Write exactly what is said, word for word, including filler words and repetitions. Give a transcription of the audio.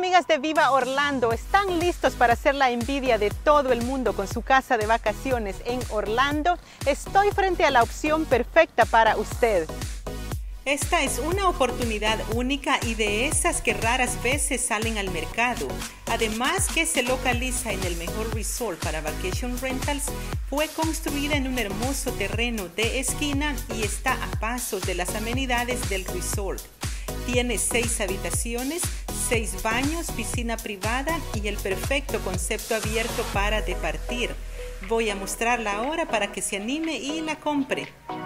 amigas de Viva Orlando, ¿están listos para hacer la envidia de todo el mundo con su casa de vacaciones en Orlando? Estoy frente a la opción perfecta para usted. Esta es una oportunidad única y de esas que raras veces salen al mercado. Además que se localiza en el mejor resort para vacation rentals, fue construida en un hermoso terreno de esquina y está a pasos de las amenidades del resort. Tiene seis habitaciones, seis baños, piscina privada y el perfecto concepto abierto para departir. Voy a mostrarla ahora para que se anime y la compre.